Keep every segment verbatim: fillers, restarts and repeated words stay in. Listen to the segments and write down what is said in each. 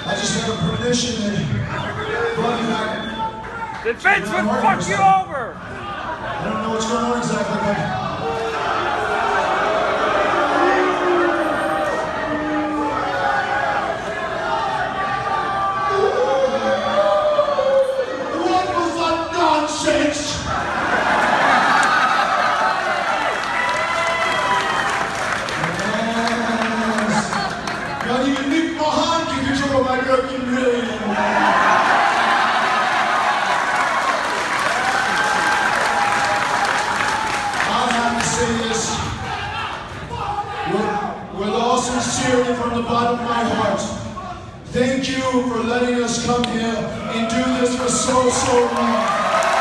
I just got a permission that Buddy and I... The fence would fuck you over! I don't know what's going on exactly, but... What was that nonsense? Not even Nick Mahan can control my broken brain. I'll have to say this with, with all sincerity from the bottom of my heart. Thank you for letting us come here and do this for so, so long.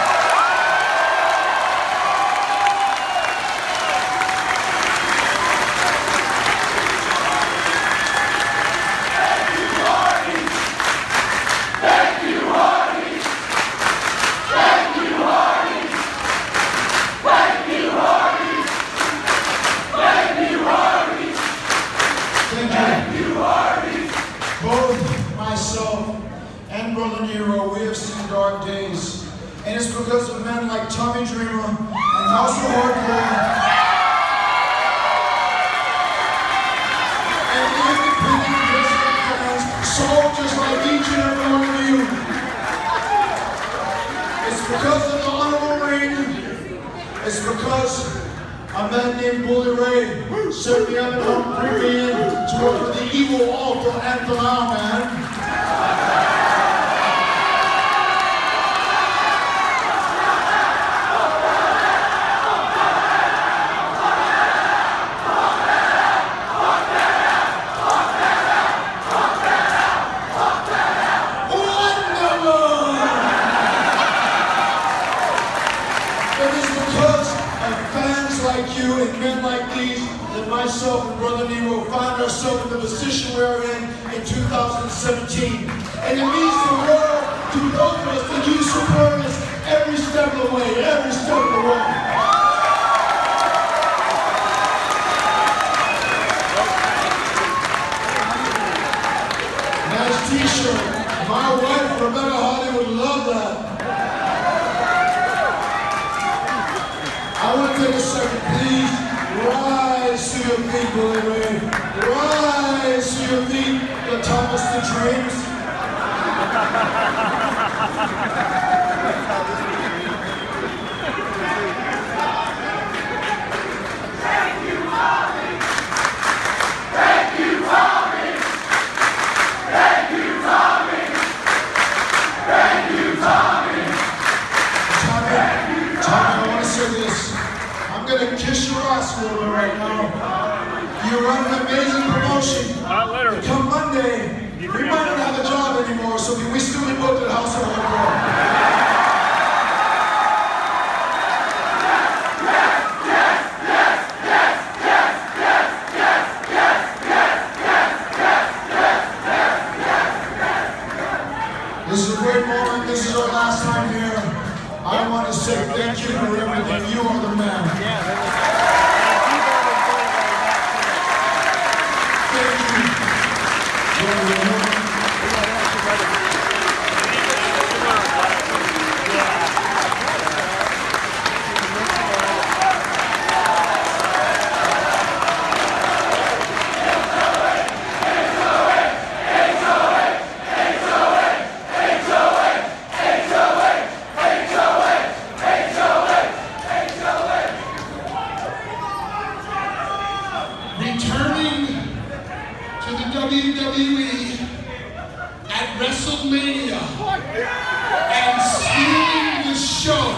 Dark days, and it's because of men like Tommy Dreamer and House of Hardcore and independent wrestling fans, soldiers like each and every one of you. It's because of the honorable ring. It's because a man named Bully Ray sent me up and helped bring me in to work with the evil awful Anthem Man. And men like these, that myself and Brother Nero find ourselves in the position we're in in two thousand seventeen. And it means the world to both of us that you support us every step of the way, every step of the way. Nice t-shirt. My wife, Rebecca Hardy, would love that. I want to take a second, please. Rise to your feet, Bully Ray. Rise to your feet, the Thomas the Dreams. Thank you, Tommy. Thank you, Tommy. Thank you, Tommy. Thank you, Tommy. Tommy, Tommy, I want to say this. I'm going to kiss your ass a little bit right now. You run an amazing promotion. Not literally. Come Monday, we might not have a job anymore, so can we still be booked at House of Hardcore? This is a great moment. This is our last time here. I want to say thank you for everything. You are the man. Returning to the W W E at WrestleMania and stealing the show.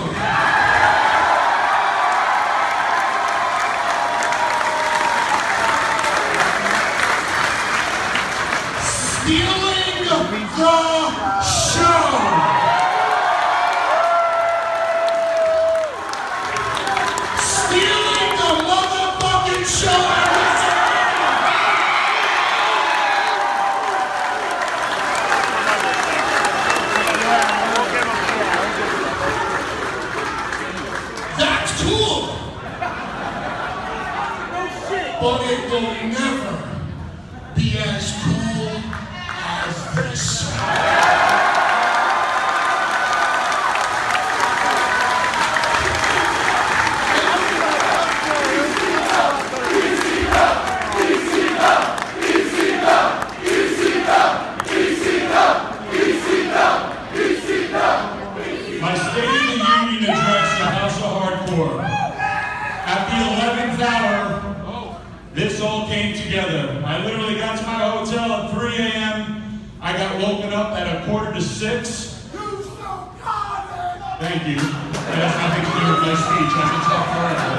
Stealing the show. Stealing the motherfucking show. But it will never be as cool as this. up at a quarter to six. Thank you. That has nothing to do with my speech. I can talk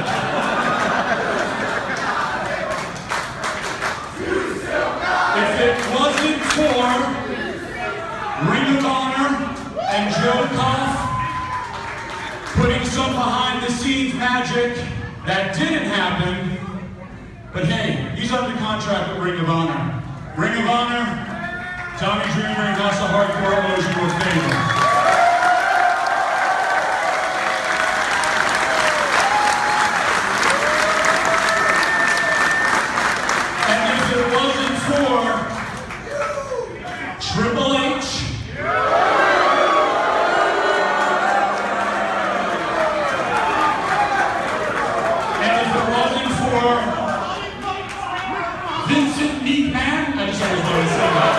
forever. If it wasn't for Ring of Honor and Joe Koff putting some behind the scenes magic, that didn't happen. But hey, he's under contract with Ring of Honor. Ring of Honor, Tommy Dreamer and House of Hardcore owes you a favor. Triple H, and if it wasn't for Vincent Meatman, I just always wanted to say that.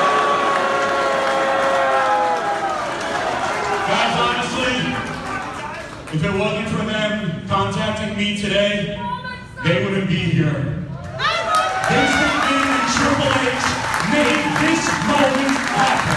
Guys, honestly, if it wasn't for them contacting me today, they wouldn't be here. Vincent Meatman and Triple H made this moment happen.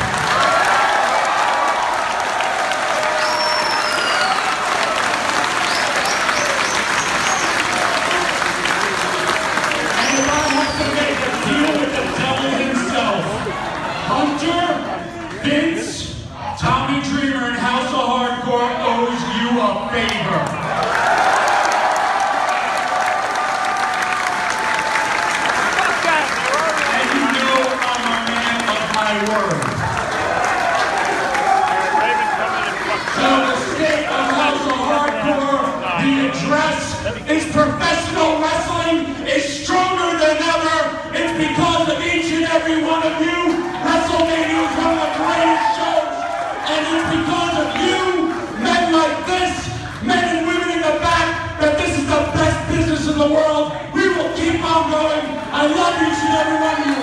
And if I have to make a deal with the devil himself, Hunter, Vince, Tommy Dreamer, and House of Hardcore owes you a favor. Word. So the state of House of Hardcore, the address is professional wrestling is stronger than ever. It's because of each and every one of you. WrestleMania is one of the greatest shows. And it's because of you, men like this, men and women in the back, that this is the best business in the world. We will keep on going. I love each and every one of you.